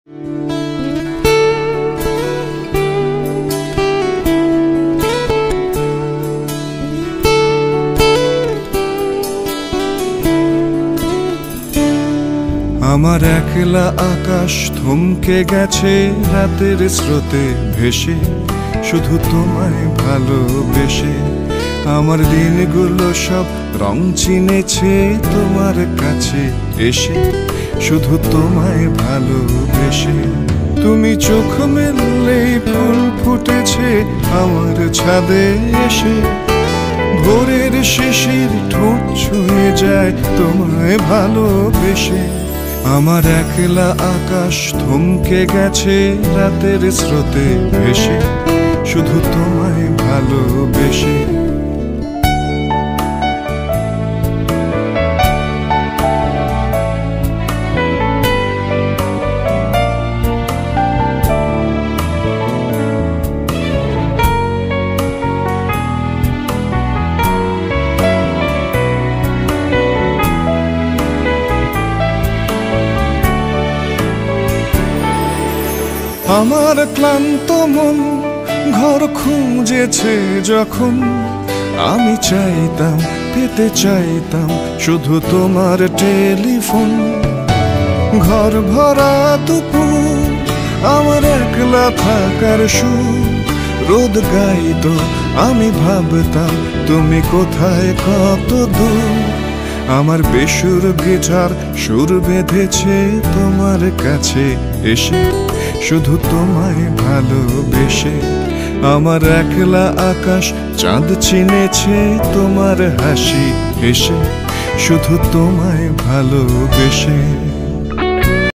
আমার একলা আকাশ থমকে গেছে রাতের স্রোতে ভেসে, শুধু তোমায় ভালোবেসে। আমার দিনগুলো সব রং চিনেছে তোমার কাছে এসে, শুধু তোমায় ভালোবেসে। তুমি চোখ মেললেই ফুল ফুটেছে আমার ছাদে এসে, ভোরের শিশির ঠোঁট ছুঁয়ে যায় তোমায় ভালোবেসে। আমার একলা আকাশ থমকে গেছে রাতের স্রোতে ভেসে, শুধু তোমায় ভালোবেসে। আমার ক্লান্ত মন ঘর খুঁজেছে যখন, আমি চাইতাম পেতে চাইতাম শুধু তোমার টেলিফোন। ঘর ভরা দুপুর আমার একলা থাকার সুর, রোদ গাইতো আমি ভাবতাম তুমি কোথায় কত দূর। আমার বেসুর গিটার সুর বেঁধেছে তোমার কাছে এসে, শুধু তোমায় ভালোবেসে। আমার একলা আকাশ চাঁদ চিনেছে তোমার হাসি এসে, শুধু তোমায় ভালোবেসে।